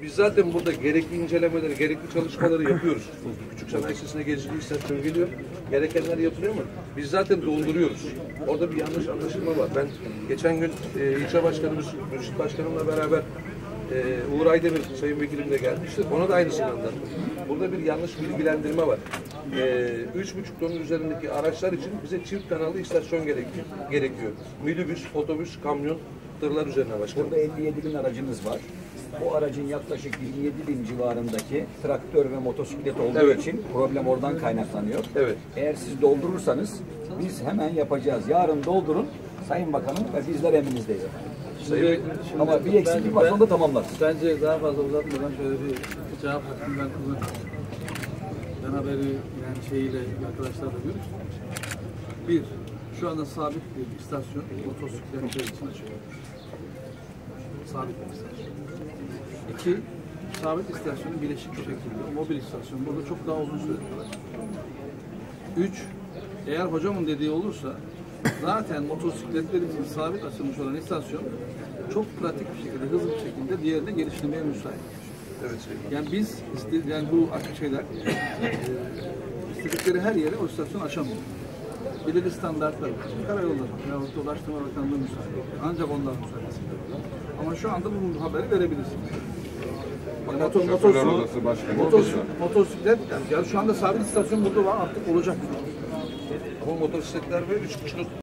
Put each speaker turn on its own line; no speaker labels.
Biz zaten burada gerekli incelemeleri, gerekli çalışmaları yapıyoruz. Küçük sanayi sitesine geçici istasyon geliyor. Gerekenler yapılıyor mu? Biz zaten dolduruyoruz. Orada bir yanlış anlaşılma var. Ben geçen gün ilçe başkanımız, mürşit başkanımla beraber Uğur Aydemir sayın vekilim de gelmişti. Ona da aynısını anlattım. Burada bir yanlış bilgilendirme var. 3,5 tonun üzerindeki araçlar için bize çift kanallı istasyon gerekiyor. Minibüs, otobüs, kamyon, tırlar üzerine başkanım.
Burada 57 bin aracınız var. Bu aracın yaklaşık 27 bin civarındaki traktör ve motosiklet olduğu için problem oradan kaynaklanıyor.
Evet.
Eğer siz doldurursanız biz hemen yapacağız. Yarın doldurun Sayın Bakanım ve bizler emrinizdeyiz efendim. Ama bir eksiklik varsa onu da tamamlarız.
Bence daha fazla uzatmadan şöyle bir cevap hakkını ben kullanayım. Ben haberi yani şeyiyle arkadaşlarla görüştüm. Bir, şu anda sabit bir istasyon motosikletler için açılıyor. Sabit bir istasyon. İki, sabit istasyonun bileşik bir şekilde, mobil istasyon. Burada çok daha uzun süre kalacak. Üç, eğer hocamın dediği olursa zaten motosikletler için sabit açılmış olan istasyon çok pratik bir şekilde, hızlı bir şekilde diğerine geliştirmeye müsait.
Evet.
Yani biz yani bu şeyler istedikleri her yere o istasyon açamıyor. Belirli standartlar var. Karayolları yahut da Ulaştırma Bakanlığı müsaade. Ancak onlar müsaadesiyle. Ama şu anda bu haberi verebilirsiniz. Motosiklet, yani şu anda sabit istasyon burada var, artık olacak.
Bu motosikletler ve 3,5